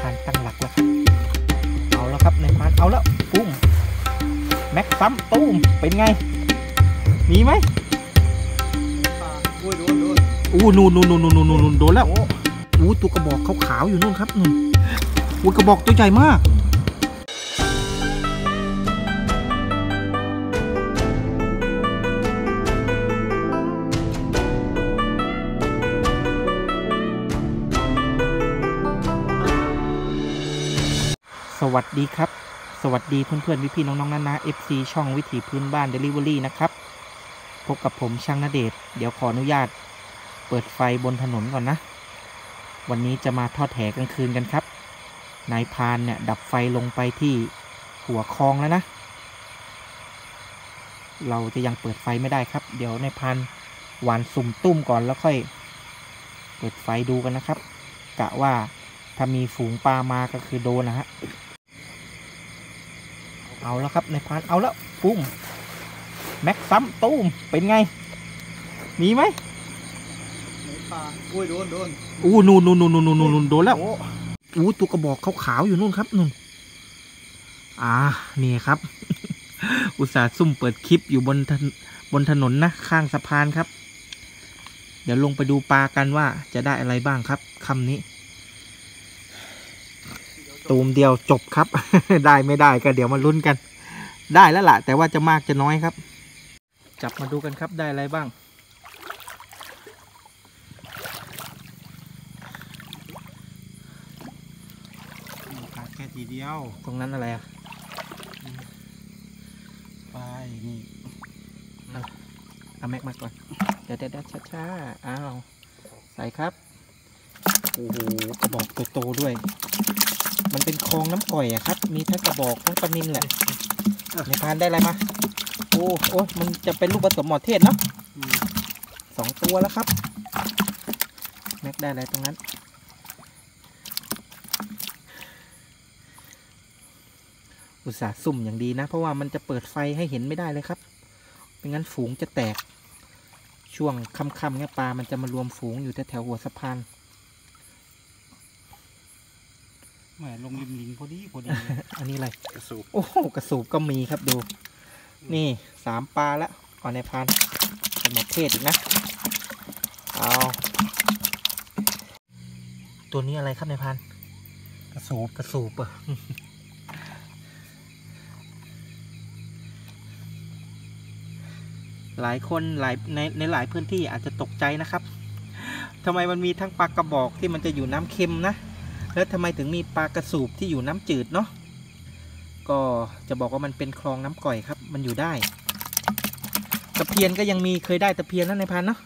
พานตั้งหลักแล้วครับเอาแล้วครับในพานเอาแล้วปุ้มแม็กซ้ำตุ้มเป็นไงมีไหมนู่นโดนแล้วตัวกระบอกขาวๆอยู่นู่นครับกระบอกตัวใหญ่มากสวัสดีครับสวัสดีเพื่อนๆพี่ๆน้องๆนา FC ช่องวิถีพื้นบ้าน Delivery นะครับพบกับผมช่างณเดชน์เดี๋ยวขออนุญาตเปิดไฟบนถนนก่อนนะวันนี้จะมาทอดแหกลางคืนกันครับนายพานเนี่ยดับไฟลงไปที่หัวคลองแล้วนะเราจะยังเปิดไฟไม่ได้ครับเดี๋ยวนายพานหวานสุ่มตุ้มก่อนแล้วค่อยเปิดไฟดูกันนะครับกะว่าถ้ามีฝูงปลามาก็คือโดนนะฮะเอาแล้วครับนายพานเอาแล้วปุ้มแม็กซ้ำตุ้มเป็นไงมีไหมโดนนู่นโดนแล้วตัวกระบอกขาวๆอยู่นู่นครับนู่นนี่ครับ อุตส่าห์ซุ่มเปิดคลิปอยู่บนถนนนะข้างสะพานครับเดี๋ยวลงไปดูปลากันว่าจะได้อะไรบ้างครับคำนี้ตูมเดียวจบครับ ได้ไม่ได้ก็เดี๋ยวมาลุ้นกันได้แล้วล่ะแต่ว่าจะมากจะน้อยครับจับมาดูกันครับได้อะไรบ้างแค่ทีเดียวตรงนั้นอะไรไปนี่เอาแม็กมาก่อนเดี๋ยวช้าๆอ้าวใส่ครับโอ้โหกระบอกโตๆด้วยมันเป็นคลองน้ำก่อยครับมีทั้งกระบอกทั้งปลานิลแหละในพานได้อะไรมาโอ้มันจะเป็นลูกผสมหมอเทศเนาะ2 ตัวแล้วครับแม็กได้อะไรตรงนั้นอุตส่าห์ซุ่มอย่างดีนะเพราะว่ามันจะเปิดไฟให้เห็นไม่ได้เลยครับไม่งั้นฝูงจะแตกช่วงค่ำๆเนี่ยปลามันจะมารวมฝูงอยู่แถวหัวสะพานแหมลงริมลิงพอดีอันนี้อะไรกระสูบโอ้กระสูบก็มีครับดูนี่3 ปลาแล้วก่อนในพานเป็นหมดเทศอีกนะเอาตัวนี้อะไรครับในพานกระสูบหลายคนในหลายพื้นที่อาจจะตกใจนะครับทำไมมันมีทั้งปลากระบอกที่มันจะอยู่น้ำเค็มนะแล้วทำไมถึงมีปลากระสูบที่อยู่น้ำจืดเนาะก็จะบอกว่ามันเป็นคลองน้ำก่อยครับมันอยู่ได้ตะเพียนก็ยังมีเคยได้ตะเพียนแล้วในพันเนาะ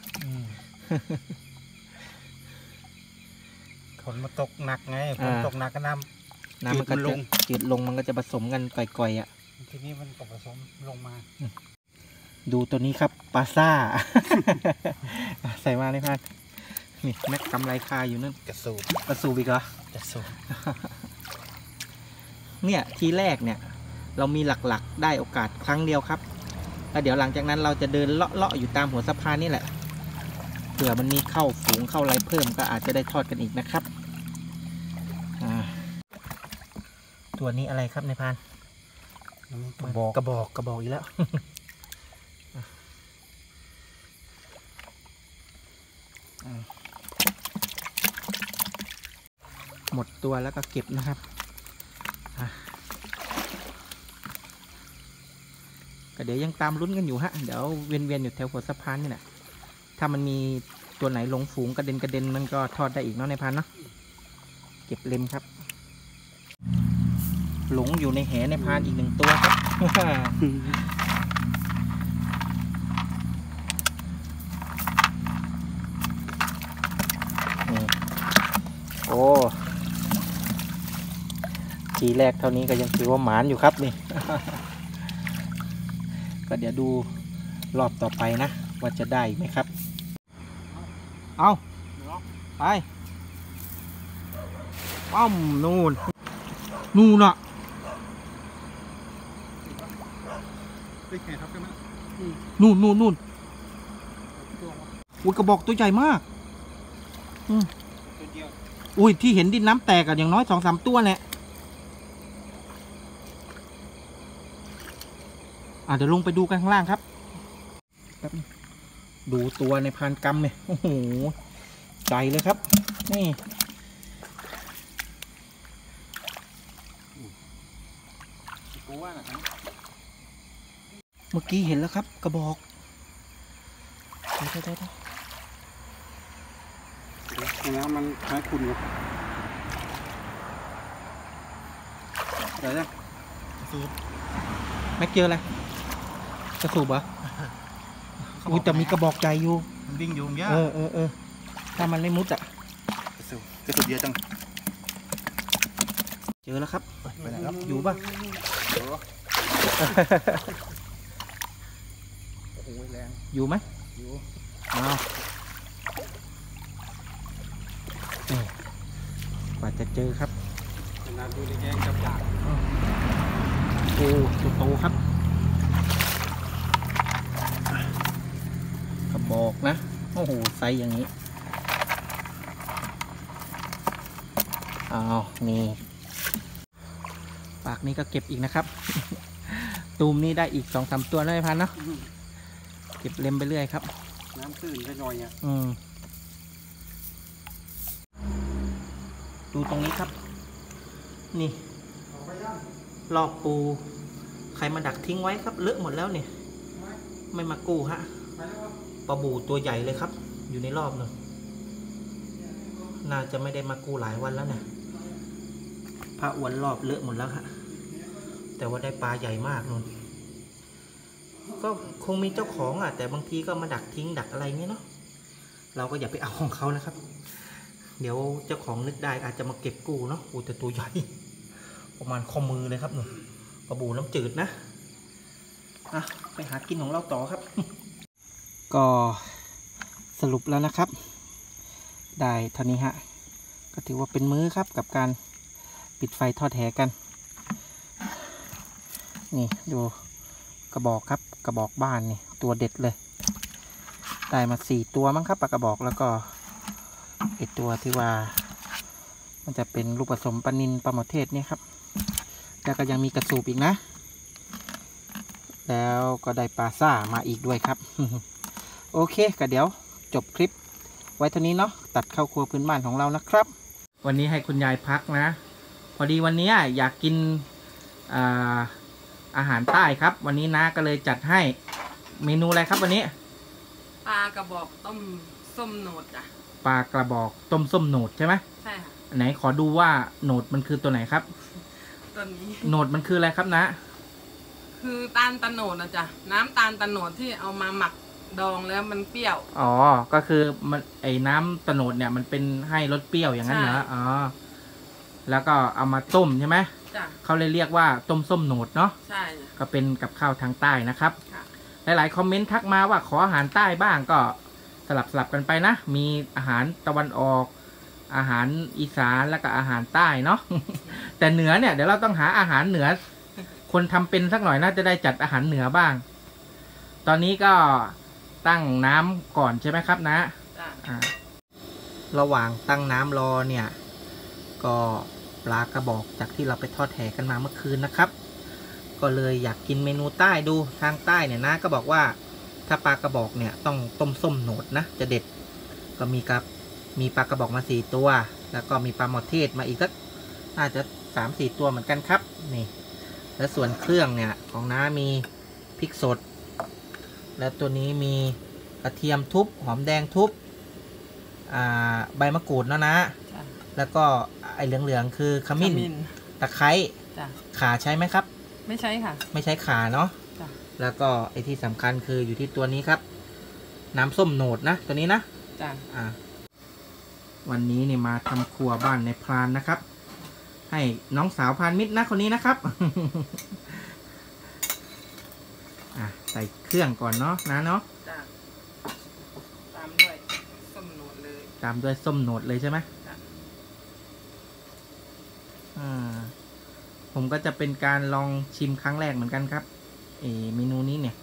ฝนมาตกหนักไงฝนตกหนักก็น้ำมันก็จะจืดลงมันก็จะผสมกันก่อยทีนี้มันก็ผสมลงมาดูตัวนี้ครับปลาซ่า ใส่มาในพันนี่แม็กกำไรคาอยู่นั่นกระสูบอีกเหรอกระสูบเนี่ยทีแรกเนี่ยเรามีหลักๆได้โอกาสครั้งเดียวครับแล้วเดี๋ยวหลังจากนั้นเราจะเดินเลาะอยู่ตามหัวสะพานนี่แหละเผื่อมันมีเข้าฝูงเข้าอะไรเพิ่มก็อาจจะได้ทอดกันอีกนะครับตัวนี้อะไรครับในพานกระบอกอีกแล้วหมดตัวแล้วก็เก็บนะครับก็เดี๋ยวยังตามลุ้นกันอยู่ฮะเดี๋ยวเวียนอยู่แถวหัวสะพานนี่แหละถ้ามันมีตัวไหนลงฝูงกระเด็นมันก็ทอดได้อีกเนาะในพันเนาะเก็บเล็มครับหลงอยู่ในแหในพานอีก1 ตัวครับ โอ้ทีแรกเท่านี้ก็ยังถือว่าหมานอยู่ครับนี่ ก็เดี๋ยวดูรอบต่อไปนะว่าจะได้ไหมครับเอาไปป้อมนู่นน่ะนู่นกระบอกตัวใหญ่มากอุ้ยที่เห็นดินน้ำแตกอะอย่างน้อย2-3 ตัวแหละเดี๋ยวลงไปดูกันข้างล่างครับดูตัวในพานกำเนี่ยโอ้โหใจเลยครับนี่เมื่อกี้เห็นแล้วครับกระบอกแล้วมันคล้ายคุณอยู่เดี๋ยวนะสูบแม็กเจออะไรกระสูบเหรออุ้ยแต่มีกระบอกใจอยู่มันวิ่งอยู่เงี้ยถ้ามันไม่มุดอะกระสูบเยอะจังเจอแล้วครับไปไหนครับอยู่ป่ะโอ้โหแรงอยู่ไหมอยู่กว่าจะเจอครับนาดูในแกงจับจากโอ้โตครับกระบอกนะโอ้โหไซส์อย่างนี้นี่ปากนี้ก็เก็บอีกนะครับ ตูมนี่ได้อีก2-3 ตัวได้พันเนาะเก็บเล็มไปเรื่อยครับน้ำตื้นไปหน่อยอ่ะดูตรงนี้ครับนี่ลอกปูใครมาดักทิ้งไว้ครับเลอะหมดแล้วเนี่ยไม่มากู้ฮะปลาบูตัวใหญ่เลยครับอยู่ในรอบนึงน่าจะไม่ได้มากู้หลายวันแล้วเนี่ยผ้าอวนรอบเลอะหมดแล้วฮะแต่ว่าได้ปลาใหญ่มากนู่นก็คงมีเจ้าของแต่บางทีก็มาดักทิ้งดักอะไรเงี้ยเนาะเราก็อย่าไปเอาของเขานะครับเดี๋ยวเจ้าของนึกได้อาจจะมาเก็บกู้เนาะแต่ตัวใหญ่ประมาณข้อมือเลยครับหนูปลาบูน้ำจืดนะไปหากินของเราต่อครับก็สรุปแล้วนะครับได้เท่านี้ฮะก็ถือว่าเป็นมื้อครับกับการปิดไฟทอดแหกันนี่ดูกระบอกครับกระบอกบ้านนี่ตัวเด็ดเลยได้มา4 ตัวมั้งครับปลากระบอกแล้วก็ไอตัวที่ว่ามันจะเป็นลูกผสมปลานิลปลาหมอเทศนี่ครับแล้วก็ยังมีกระสูบอีกนะแล้วก็ได้ปลาซ่ามาอีกด้วยครับ โอเคก็เดี๋ยวจบคลิปไว้เท่านี้เนาะตัดเข้าครัวพื้นบ้านของเรานะครับวันนี้ให้คุณยายพักนะพอดีวันนี้อยากกินอาหารใต้ครับวันนี้นะก็เลยจัดให้เมนูอะไรครับวันนี้ปลากระบอกต้มส้มโหนดจ้ะปลากระบอกต้มส้มโหนดใช่ไหมใช่ค่ะไหนขอดูว่าโหนดมันคือตัวไหนครับตัวนี้โหนดมันคืออะไรครับนะคือตาลตะโหนดนะจ๊ะน้ำตาลตะโหนดที่เอามาหมักดองแล้วมันเปรี้ยวก็คือมันไอ้น้ำตะโหนดเนี่ยมันเป็นให้รสเปรี้ยวอย่างนั้นเหรอแล้วก็เอามาต้มใช่ไหมเขาเลยเรียกว่าต้มส้มโหนดเนาะใช่ก็เป็นกับข้าวทางใต้นะครับหลายๆคอมเมนต์ทักมาว่าขออาหารใต้บ้างก็สลับกันไปนะมีอาหารตะวันออกอาหารอีสานแล้วก็อาหารใต้เนาะ แต่เหนือเนี่ยเดี๋ยวเราต้องหาอาหารเหนือคนทำเป็นสักหน่อยน่าจะได้จัดอาหารเหนือบ้างตอนนี้ก็ตั้งน้ำก่อนใช่ไหมครับนะระหว่างตั้งน้ำรอเนี่ยก็ปลากระบอกจากที่เราไปทอดแหกันมาเมื่อคืนนะครับก็เลยอยากกินเมนูใต้ดูทางใต้เนี่ยนะก็บอกว่าถ้าปลากระบอกเนี่ยต้องต้มส้มโหนดนะจะเด็ดก็มีปลากระบอกมา4 ตัวแล้วก็มีปลาหมอเทศมาอีกสักน่าจะ3-4 ตัวเหมือนกันครับนี่และส่วนเครื่องเนี่ยของน้ามีพริกสดและตัวนี้มีกระเทียมทุบหอมแดงทุบใบมะกรูดนะแล้วก็ไอเหลืองๆคือขมิ้นตะไคร้ข่าใช้ไหมครับไม่ใช่ค่ะไม่ใช้ข่าเนาะแล้วก็ไอที่สำคัญคืออยู่ที่ตัวนี้ครับน้ำส้มโหนดนะตัวนี้นะวันนี้เนี่ยมาทำครัวบ้านในพรานนะครับให้น้องสาวพรานมิตรนะคนนี้นะครับ ใส่เครื่องก่อนเนาะนะเนาะตามด้วยส้มโหนดเลยใช่ไหมผมก็จะเป็นการลองชิมครั้งแรกเหมือนกันครับเมนูนี้เนี่ย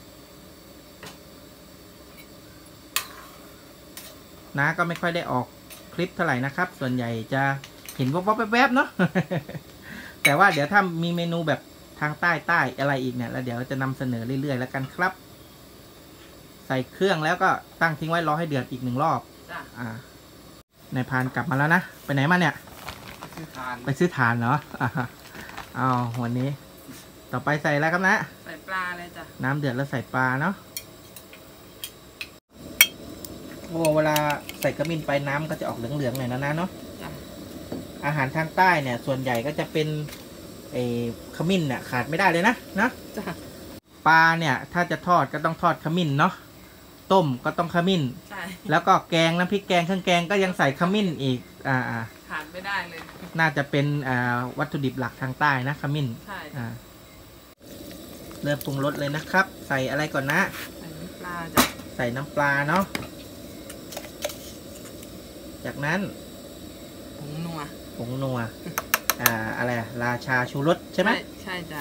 น้าก็ไม่ค่อยได้ออกคลิปเท่าไหร่นะครับ ส่วนใหญ่จะเห็นวับๆแวบๆเนาะ แต่ว่าเดี๋ยวถ้ามีเมนูแบบทางใต้อะไรอีกเนี่ยแล้วเดี๋ยวจะนำเสนอเรื่อยๆแล้วกันครับ ใส่เครื่องแล้วก็ตั้งทิ้งไว้รอให้เดือดอีก1 รอบจ้ะนายพรานกลับมาแล้วนะไปไหนมาเนี่ยซื้อทานไปซื้อถ่านเนาะเอาวันนี้ ต่อไปใส่อะไรครับนะใส่ปลาเลยจ้ะน้ำเดือดแล้วใส่ปลาเนาะโอ้เวลาใส่ขมิ้นไปน้ำก็จะออกเหลืองๆหน่อยนะเนาะจ้ะอาหารทางใต้เนี่ยส่วนใหญ่ก็จะเป็นขมิ้นเนี่ยขาดไม่ได้เลยนะจ้ะปลาเนี่ยถ้าจะทอดก็ต้องทอดขมิ้นเนาะต้มก็ต้องขมิ้นใช่แล้วก็แกงน้ำพริกแกงเครื่องแกงก็ยังใส่ขมิ้นอีกขาดไม่ได้เลยน่าจะเป็นวัตถุดิบหลักทางใต้นะขมิ้นใช่เริ่มปรุงรสเลยนะครับ ใส่อะไรก่อนนะใส่น้ำปลาจ้ะใส่น้ำปลาเนาะจากนั้นผงนัวผงนัวอะไรราชาชูรสใช่ไหมใช่จ้ะ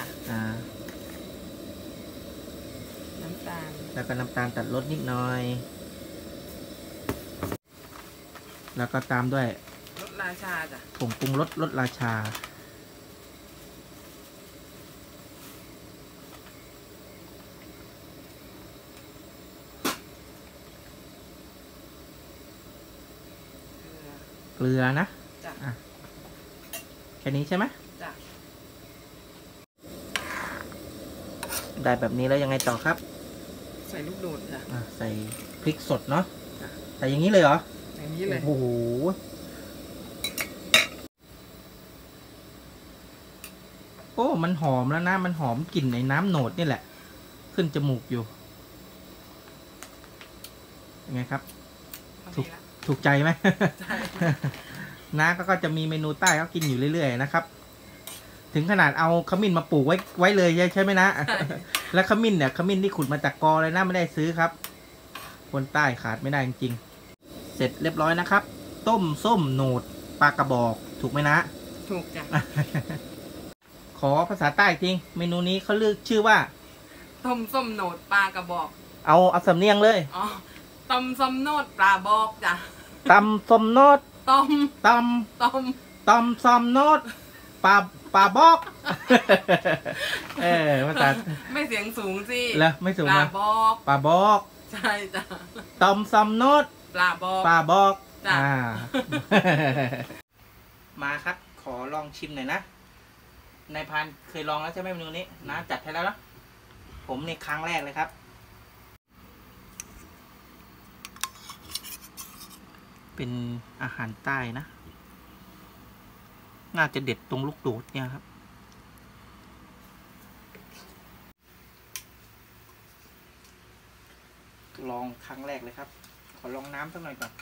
น้ำตาลแล้วก็น้ำตาลตัดรสนิดหน่อย แล้วก็ตามด้วยรสราชาจ้ะผงปรุงรสรสราชาเกลือนะจ้ะแค่นี้ใช่ไหมจ้ะได้แบบนี้แล้วยังไงต่อครับใส่ลูกโดดจ้ะใส่พริกสดเนาะจ้ะใส่อย่างนี้เลยเหรออย่างนี้เลยโอ้โหโอ้มันหอมแล้วนะมันหอมกลิ่นในน้ำโหนดนี่แหละ ขึ้นจมูกอยู่ยังไงครับ ถูกใจไหมใช่น้าก็จะมีเมนูใต้เขากินอยู่เรื่อยๆนะครับ ถึงขนาดเอาขมิ้นมาปลูกไว้เลยใช่ไหมนะ แล้วขมิ้นเนี่ยขมิ้นที่ขุดมาจากกอเลยนะไม่ได้ซื้อครับ คนใต้ขาดไม่ได้จริงๆเสร็จเรียบร้อยนะครับ ต้มส้มโหนดปลากระบอกถูกไหมนะถูกจ้ะขอภาษาใต้จริงเมนูนี้เขาเลือกชื่อว่าต้มส้มโหนดปลากระบอกเอาสำเนียงเลยอ๋อต้มส้มโหนดปลาบอกจ้ะตำส้มโนดต้มตต้มำส้มโนดปลาบอก ภาษาไม่เสียงสูงสิแล้วไม่สูงปลามาบอกปลาบอกใช่จ้ะตำส้มโนดปลาบอกปลาบอกจ้ะมาครับ ขอลองชิมหน่อยนะนายพรานเคยลองแล้วใช่ไหมเมนูนี้นะจัดให้แล้วนะผมในครั้งแรกเลยครับ เป็นอาหารใต้นะ น่าจะเด็ดตรงลูกโดดเนี่ยครับ ลองครั้งแรกเลยครับ ขอลองน้ำสักหน่อยก่อน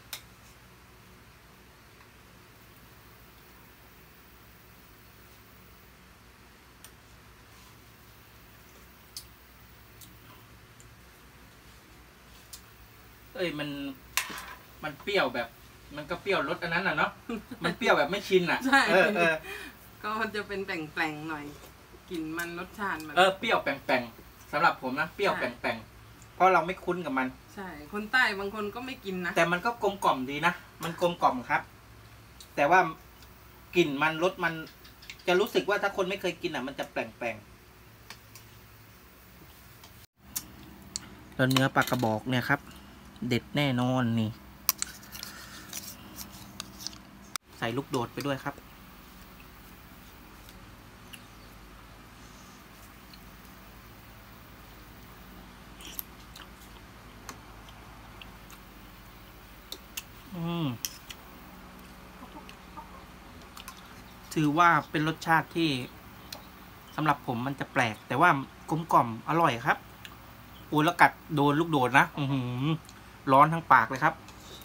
มันเปรี้ยวแบบ มันก็เปรี้ยวรสอันนั้นอ่ะเนาะ มันเปรี้ยวแบบไม่ชินอ่ะใช่เออก็จะเป็นแปลงๆหน่อยกลิ่นมันรสชาติมันเปรี้ยวแปลงๆสำหรับผมนะ เปรี้ยวแปลงๆเพราะเราไม่คุ้นกับมันใช่ คนใต้บางคนก็ไม่กินนะแต่มันก็กลมกล่อมดีนะ มันกลมกล่อมครับ แต่ว่ากลิ่นมันรสมันจะรู้สึกว่าถ้าคนไม่เคยกินอ่ะ มันจะแปลงๆแล้วเนื้อปลากระบอกเนี่ยครับ เด็ดแน่นอนนี่ ใส่ลูกโดดไปด้วยครับ ถือว่าเป็นรสชาติที่สำหรับผมมันจะแปลก แต่ว่ากลมกล่อมอร่อยครับอูแล้วกัดโดนลูกโดดนะร้อนทั้งปากเลยครับ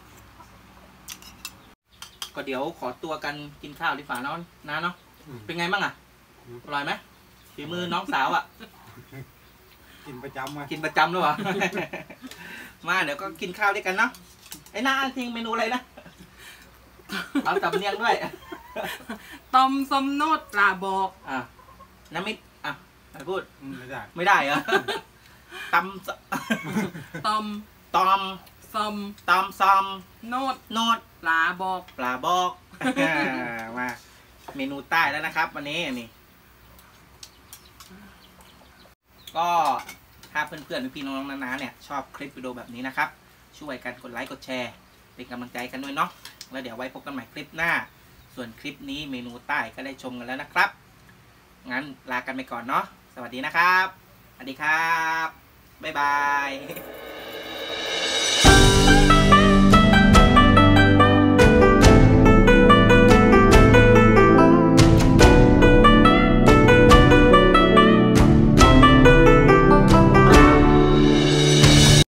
ก็เดี๋ยวขอตัวกันกินข้าวดีฝ่าน้องนะเนาะเป็นไงบ้างอ่ะอร่อยไหมฝีมือน้องสาวอ่ะกินประจำมากินประจำด้วยวะ มาเดี๋ยวก็กินข้าวด้วยกันเนาะไอ้น้าทิ้งเมนูอะไรนะ เอาตำเนียงด้วยต้มส้มโนดปลาบอกน้ำมิตรไปพูดไม่ได้ไม่ได้เหรอ ตำต้มตอมส้มตำซอมโนดโนดปปลาบอกปลาบอก มาเมนูใต้แล้วนะครับ วันนี้นี่ก็ถ้าเพื่อนๆพี่ๆน้องๆนาๆเนี่ยชอบคลิปวิดีโอแบบนี้นะครับช่วยกันกดไลค์กดแชร์เป็นกำลังใจกันด้วยเนาะแล้วเดี๋ยวไว้พบกันใหม่คลิปหน้าส่วนคลิปนี้เมนูใต้ก็ได้ชมกันแล้วนะครับงั้นลากันไปก่อนเนาะสวัสดีนะครับสวัสดีครับบ๊ายบาย